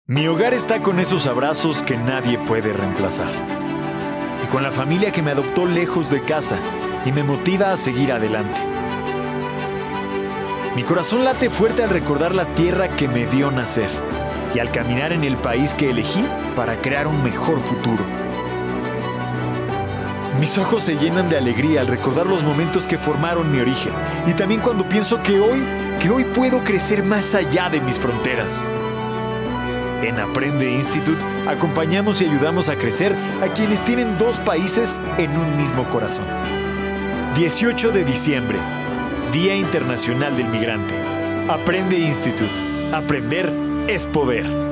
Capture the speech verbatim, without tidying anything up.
Mi hogar está con esos abrazos que nadie puede reemplazar. Y con la familia que me adoptó lejos de casa y me motiva a seguir adelante. Mi corazón late fuerte al recordar la tierra que me vio nacer y al caminar en el país que elegí para crear un mejor futuro. Mis ojos se llenan de alegría al recordar los momentos que formaron mi origen y también cuando pienso que hoy, que hoy puedo crecer más allá de mis fronteras. En Aprende Institute acompañamos y ayudamos a crecer a quienes tienen dos países en un mismo corazón. dieciocho de diciembre, Día Internacional del Migrante. Aprende Institute. Aprender es poder.